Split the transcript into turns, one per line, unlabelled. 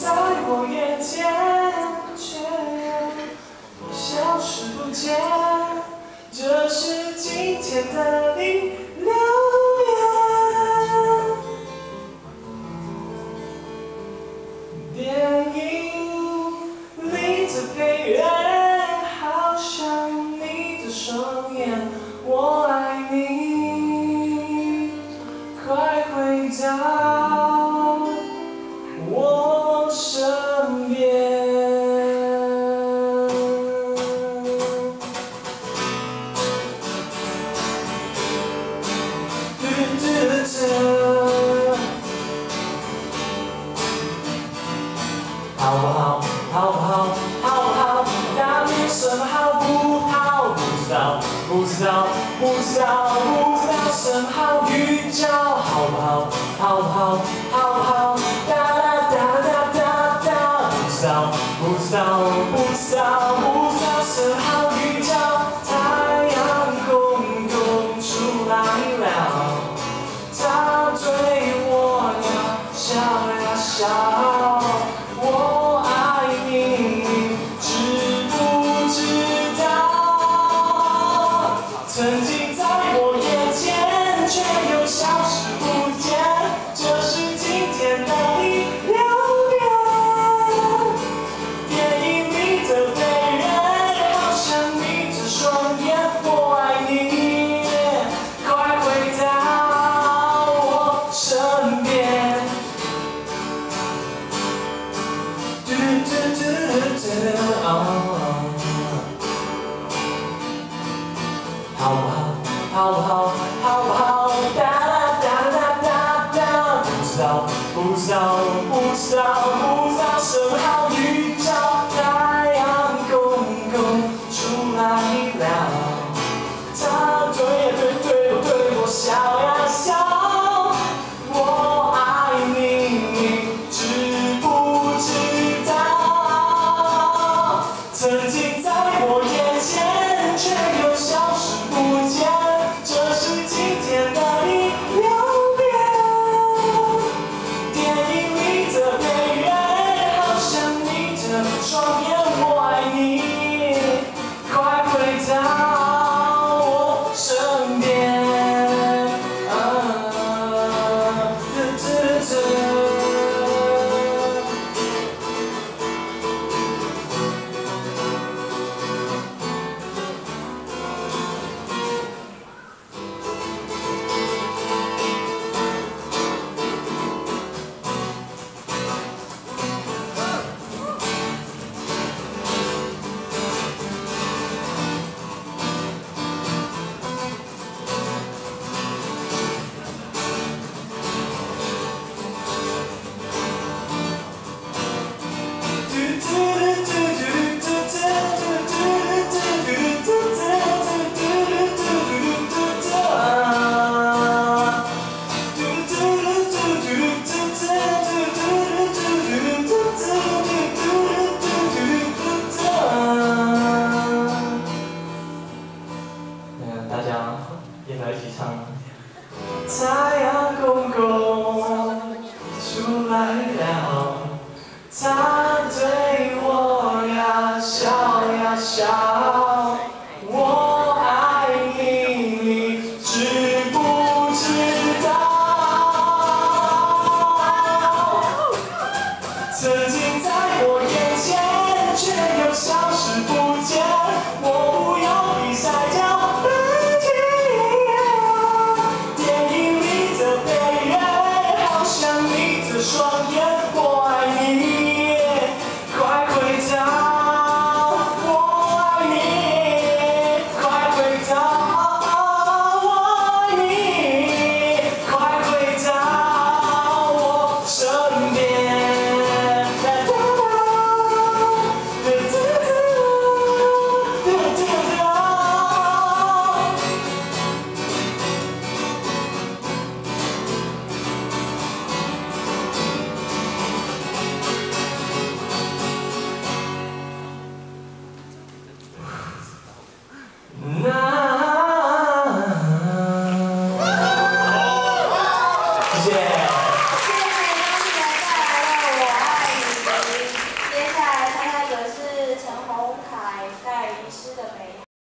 在我眼前，却消失不见。这是今天的你留言。电影里的配乐，好像你的双眼。我爱你，快回到我身边。好不好？好不好？好不好？到底什么好不好？不知道，不知道，不知道，不知道什么好预兆？好不好？好不好？好不好？哒哒哒哒哒哒，不知道，不知道，不知道，不知道什么好预兆？太阳公公出来了，他对我呀笑呀笑。我爱你，知不知道？曾经在我眼前，却又消失不见。这是今天的你留言。电影里的配乐，好像眯着双眼。我爱你，快回到我身边。好不好？好不好？好不好？哒哒哒哒哒哒，不知道，不知道，不知道，不知道什么好预兆？太阳公公出来了，他对我笑呀笑。我爱你，知不知道？曾经在我眼前，却又消失不见。这是今天的你留言。电影里的配乐，好像眯着双眼。我爱你，快回到我身边。大家也来一起唱。太阳公公出来了，他对我呀笑呀笑。我爱你，你知不知道？曾经在我眼前，却又消失不见。我不要比赛叫。双眼，我爱你，快回到，我爱你，快回到，我爱你，快回到我身边。谢谢。